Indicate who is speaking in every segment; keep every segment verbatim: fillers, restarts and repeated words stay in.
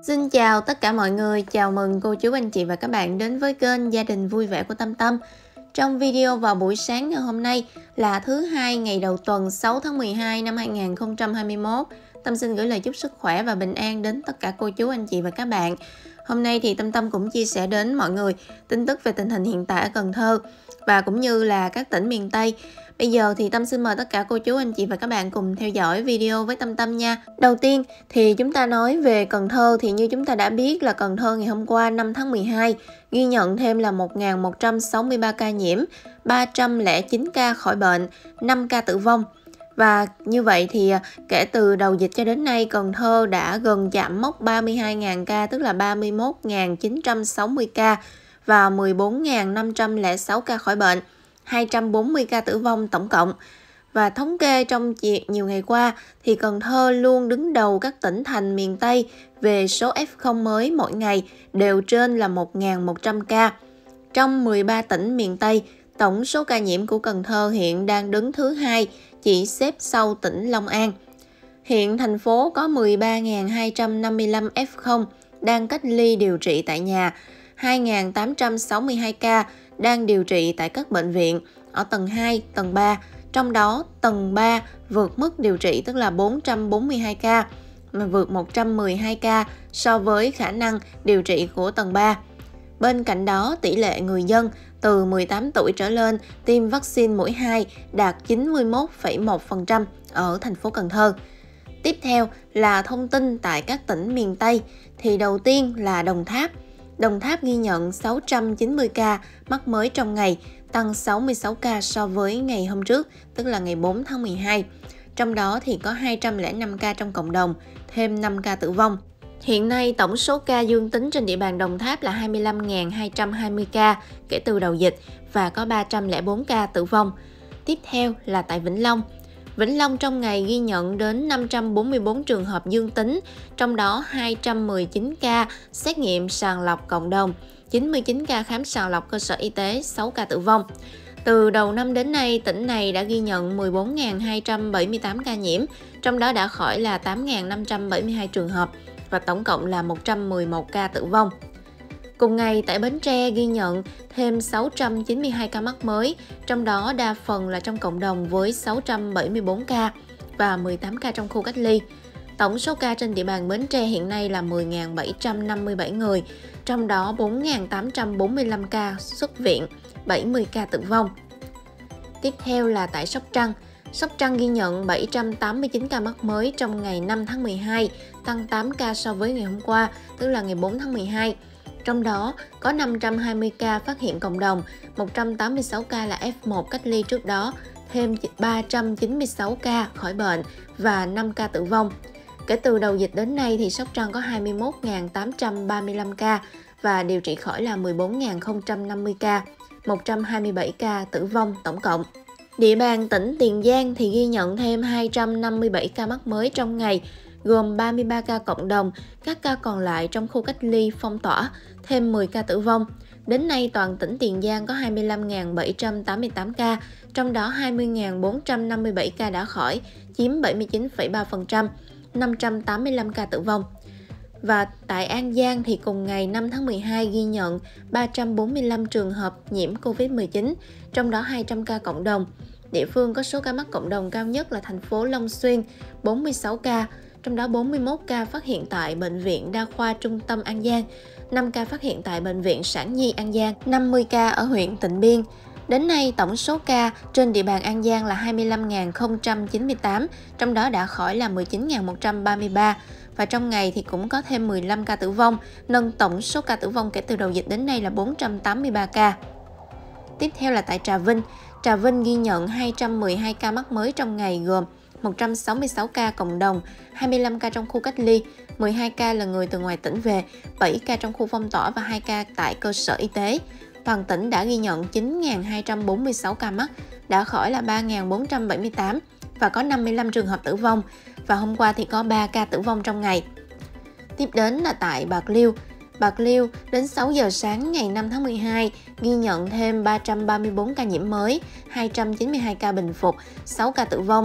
Speaker 1: Xin chào tất cả mọi người, chào mừng cô chú anh chị và các bạn đến với kênh Gia đình vui vẻ của Tâm Tâm. Trong video vào buổi sáng ngày hôm nay là thứ hai ngày đầu tuần sáu tháng mười hai năm hai nghìn không trăm hai mươi mốt. Tâm xin gửi lời chúc sức khỏe và bình an đến tất cả cô chú anh chị và các bạn. Hôm nay thì Tâm Tâm cũng chia sẻ đến mọi người tin tức về tình hình hiện tại ở Cần Thơ và cũng như là các tỉnh miền Tây. Bây giờ thì Tâm xin mời tất cả cô chú anh chị và các bạn cùng theo dõi video với Tâm Tâm nha. Đầu tiên thì chúng ta nói về Cần Thơ thì như chúng ta đã biết là Cần Thơ ngày hôm qua năm tháng mười hai ghi nhận thêm là một nghìn một trăm sáu mươi ba ca nhiễm, ba trăm lẻ chín ca khỏi bệnh, năm ca tử vong. Và như vậy thì kể từ đầu dịch cho đến nay, Cần Thơ đã gần chạm mốc ba mươi hai nghìn ca, tức là ba mươi mốt nghìn chín trăm sáu mươi ca và mười bốn nghìn năm trăm lẻ sáu ca khỏi bệnh, hai trăm bốn mươi ca tử vong tổng cộng. Và thống kê trong nhiều ngày qua thì Cần Thơ luôn đứng đầu các tỉnh thành miền Tây về số ép không mới mỗi ngày, đều trên là một nghìn một trăm ca. Trong mười ba tỉnh miền Tây, tổng số ca nhiễm của Cần Thơ hiện đang đứng thứ hai, chỉ xếp sau tỉnh Long An. Hiện thành phố có mười ba nghìn hai trăm năm mươi lăm ép không đang cách ly điều trị tại nhà, hai nghìn tám trăm sáu mươi hai ca đang điều trị tại các bệnh viện ở tầng hai, tầng ba. Trong đó tầng ba vượt mức điều trị tức là bốn trăm bốn mươi hai ca, mà vượt một trăm mười hai ca so với khả năng điều trị của tầng ba. Bên cạnh đó, tỷ lệ người dân từ mười tám tuổi trở lên tiêm vaccine mũi hai đạt chín mươi mốt phẩy một phần trăm ở thành phố Cần Thơ. Tiếp theo là thông tin tại các tỉnh miền Tây, thì đầu tiên là Đồng Tháp. Đồng Tháp ghi nhận sáu trăm chín mươi ca mắc mới trong ngày, tăng sáu mươi sáu ca so với ngày hôm trước, tức là ngày bốn tháng mười hai. Trong đó thì có hai trăm lẻ năm ca trong cộng đồng, thêm năm ca tử vong. Hiện nay tổng số ca dương tính trên địa bàn Đồng Tháp là hai mươi lăm nghìn hai trăm hai mươi ca kể từ đầu dịch và có ba trăm lẻ bốn ca tử vong. Tiếp theo là tại Vĩnh Long. Vĩnh Long trong ngày ghi nhận đến năm trăm bốn mươi tư trường hợp dương tính, trong đó hai trăm mười chín ca xét nghiệm sàng lọc cộng đồng, chín mươi chín ca khám sàng lọc cơ sở y tế, sáu ca tử vong. Từ đầu năm đến nay, tỉnh này đã ghi nhận mười bốn nghìn hai trăm bảy mươi tám ca nhiễm, trong đó đã khỏi là tám nghìn năm trăm bảy mươi hai trường hợp và tổng cộng là một trăm mười một ca tử vong. Cùng ngày tại Bến Tre ghi nhận thêm sáu trăm chín mươi hai ca mắc mới, trong đó đa phần là trong cộng đồng với sáu trăm bảy mươi tư ca và mười tám ca trong khu cách ly. Tổng số ca trên địa bàn Bến Tre hiện nay là mười nghìn bảy trăm năm mươi bảy người, trong đó bốn nghìn tám trăm bốn mươi lăm ca xuất viện, bảy mươi ca tử vong. Tiếp theo là tại Sóc Trăng. Sóc Trăng ghi nhận bảy trăm tám mươi chín ca mắc mới trong ngày năm tháng mười hai, tăng tám ca so với ngày hôm qua, tức là ngày bốn tháng mười hai. Trong đó có năm trăm hai mươi ca phát hiện cộng đồng, một trăm tám mươi sáu ca là ép một cách ly trước đó, thêm ba trăm chín mươi sáu ca khỏi bệnh và năm ca tử vong. Kể từ đầu dịch đến nay thì Sóc Trăng có hai mươi mốt nghìn tám trăm ba mươi lăm ca và điều trị khỏi là mười bốn nghìn không trăm năm mươi ca, một trăm hai mươi bảy ca tử vong tổng cộng. Địa bàn tỉnh Tiền Giang thì ghi nhận thêm hai trăm năm mươi bảy ca mắc mới trong ngày, gồm ba mươi ba ca cộng đồng, các ca còn lại trong khu cách ly phong tỏa, thêm mười ca tử vong. Đến nay toàn tỉnh Tiền Giang có hai mươi lăm nghìn bảy trăm tám mươi tám ca, trong đó hai mươi nghìn bốn trăm năm mươi bảy ca đã khỏi, chiếm bảy mươi chín phẩy ba phần trăm, năm trăm tám mươi lăm ca tử vong. Và tại An Giang thì cùng ngày năm tháng mười hai ghi nhận ba trăm bốn mươi lăm trường hợp nhiễm covid mười chín, trong đó hai trăm ca cộng đồng. Địa phương có số ca mắc cộng đồng cao nhất là thành phố Long Xuyên, bốn mươi sáu ca, trong đó bốn mươi mốt ca phát hiện tại Bệnh viện Đa khoa Trung tâm An Giang, năm ca phát hiện tại Bệnh viện Sản Nhi An Giang, năm mươi ca ở huyện Tịnh Biên. Đến nay, tổng số ca trên địa bàn An Giang là hai mươi lăm nghìn không trăm chín mươi tám, trong đó đã khỏi là mười chín nghìn một trăm ba mươi ba. Và trong ngày thì cũng có thêm mười lăm ca tử vong, nâng tổng số ca tử vong kể từ đầu dịch đến nay là bốn trăm tám mươi ba ca. Tiếp theo là tại Trà Vinh. Trà Vinh ghi nhận hai trăm mười hai ca mắc mới trong ngày gồm một trăm sáu mươi sáu ca cộng đồng, hai mươi lăm ca trong khu cách ly, mười hai ca là người từ ngoài tỉnh về, bảy ca trong khu phong tỏa và hai ca tại cơ sở y tế. Toàn tỉnh đã ghi nhận chín nghìn hai trăm bốn mươi sáu ca mắc, đã khỏi là ba nghìn bốn trăm bảy mươi tám và có năm mươi lăm trường hợp tử vong. Và hôm qua thì có ba ca tử vong trong ngày. Tiếp đến là tại Bạc Liêu. Bạc Liêu đến sáu giờ sáng ngày năm tháng mười hai ghi nhận thêm ba trăm ba mươi tư ca nhiễm mới, hai trăm chín mươi hai ca bình phục, sáu ca tử vong.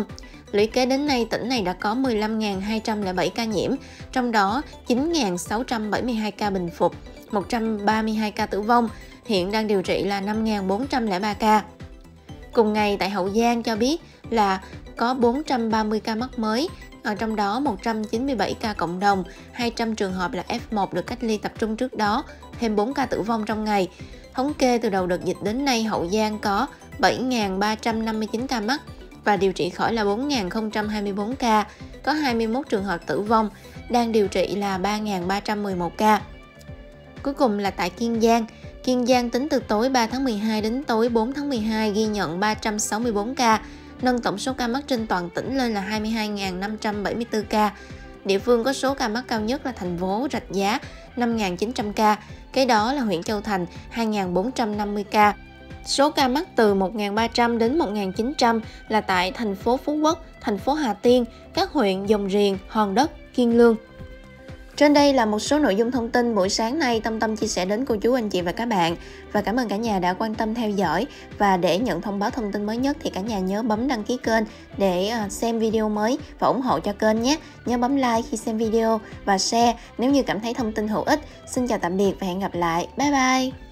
Speaker 1: Lũy kế đến nay, tỉnh này đã có mười lăm nghìn hai trăm lẻ bảy ca nhiễm, trong đó chín nghìn sáu trăm bảy mươi hai ca bình phục, một trăm ba mươi hai ca tử vong, hiện đang điều trị là năm nghìn bốn trăm lẻ ba ca. Cùng ngày tại Hậu Giang cho biết là có bốn trăm ba mươi ca mắc mới, ở trong đó một trăm chín mươi bảy ca cộng đồng, hai trăm trường hợp là F một được cách ly tập trung trước đó, thêm bốn ca tử vong trong ngày. Thống kê từ đầu đợt dịch đến nay, Hậu Giang có bảy nghìn ba trăm năm mươi chín ca mắc và điều trị khỏi là bốn nghìn không trăm hai mươi tư ca, có hai mươi mốt trường hợp tử vong, đang điều trị là ba nghìn ba trăm mười một ca. Cuối cùng là tại Kiên Giang. Kiên Giang tính từ tối ba tháng mười hai đến tối bốn tháng mười hai ghi nhận ba trăm sáu mươi tư ca, nâng tổng số ca mắc trên toàn tỉnh lên là hai mươi hai nghìn năm trăm bảy mươi tư ca. Địa phương có số ca mắc cao nhất là thành phố Rạch Giá năm nghìn chín trăm ca, kế đó là huyện Châu Thành hai nghìn bốn trăm năm mươi ca. Số ca mắc từ một nghìn ba trăm đến một nghìn chín trăm là tại thành phố Phú Quốc, thành phố Hà Tiên, các huyện Dồng Riềng, Hòn Đất, Kiên Lương. Trên đây là một số nội dung thông tin buổi sáng nay Tâm Tâm chia sẻ đến cô chú anh chị và các bạn. Và cảm ơn cả nhà đã quan tâm theo dõi. Và để nhận thông báo thông tin mới nhất thì cả nhà nhớ bấm đăng ký kênh để xem video mới và ủng hộ cho kênh nhé. Nhớ bấm like khi xem video và share nếu như cảm thấy thông tin hữu ích. Xin chào tạm biệt và hẹn gặp lại. Bye bye!